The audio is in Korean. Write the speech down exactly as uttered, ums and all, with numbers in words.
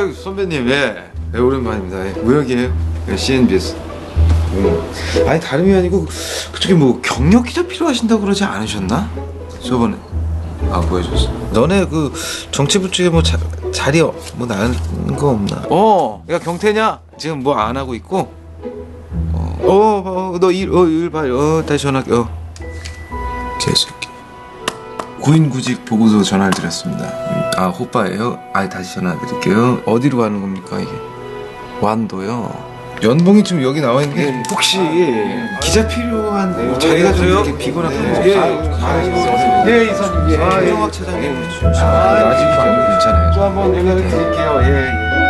아유 선배님 예, 예 오랜만입니다. 예. 무역이에요. 예, 씨엔비에스. 음. 아니 다름이 아니고 그쪽에 뭐 경력 기자 필요하신다고 그러지 않으셨나? 저번에 아 보여줬어. 너네 그 정치부 쪽에 뭐 자, 자리 뭐 나는 거 없나? 어, 야 경태냐? 지금 뭐 안 하고 있고. 어, 어, 어 너 일, 어, 일 봐. 어, 다시 전화할게. 어. 개새끼. 구인구직 보고서 전화를 드렸습니다. 아 호빠예요? 아 다시 전화드릴게요. 어디로 가는 겁니까 이게? 완도요. 연봉이 지금 여기 나와 있는 게 혹시 기자 필요한 뭐 자리가 좀 이렇게 비거나 그런 거 없어요? 예, 이사님. 예. 정학 차장님. 아, 아직 괜찮아요. 또 한번 연락을 드릴게요. 예.